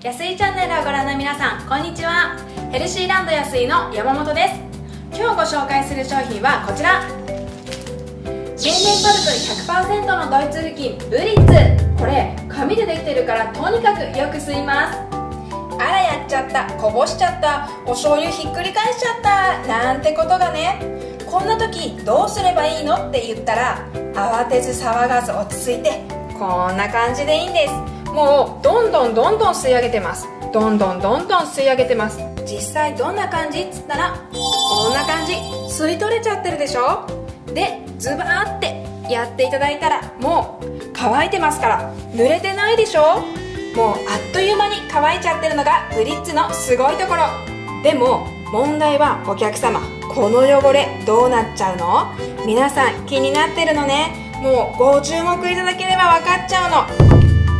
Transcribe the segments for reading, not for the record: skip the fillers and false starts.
やすいチャンネルをご覧の皆さん、こんにちは。ヘルシーランドやすいの山本です。今日ご紹介する商品はこちら、天然パルプ 100% のドイツ布巾ブリッツ。これ紙でできてるからとにかくよく吸います。あらやっちゃった、こぼしちゃった、お醤油ひっくり返しちゃったなんてことがね。こんな時どうすればいいのって言ったら、慌てず騒がず落ち着いてこんな感じでいいんです。もうどんどん吸い上げてます。どんどん吸い上げてます。実際どんな感じっつったら、こんな感じ。吸い取れちゃってるでしょ。でズバーってやっていただいたら、もう乾いてますから、濡れてないでしょ。もうあっという間に乾いちゃってるのがブリッツのすごいところ。でも問題は、お客様、この汚れどうなっちゃうの？皆さん気になってるのね。もうご注目いただければ分かっちゃうの。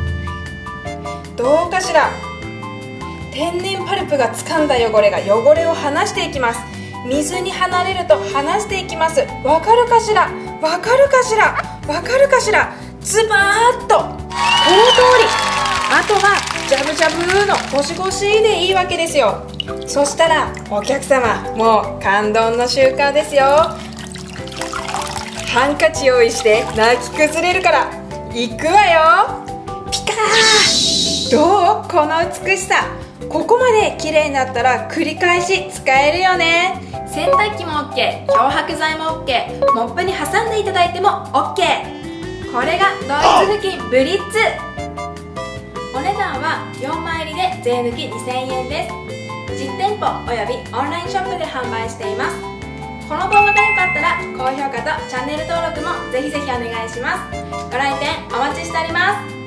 どうかしら。天然パルプが掴んだ汚れが汚れを離していきます。水に離れると離していきます。わかるかしら。わかるかしら。わかるかしら。ズバーッとこの通り。あとはジャブジャブのゴシゴシでいいわけですよ。そしたらお客様、もう感動の瞬間ですよ。ハンカチ用意して泣き崩れるからいくわよ。ピカー。どう？この美しさ。ここまで綺麗になったら繰り返し使えるよね。洗濯機も OK、 漂白剤も OK、 モップに挟んでいただいても OK。 これがドイツ布巾ブリッツ。お値段は4枚入りで税抜き2000円です。実店舗およびオンラインショップで販売しています。この動画が良かったら高評価とチャンネル登録もぜひぜひお願いします。ご来店お待ちしております。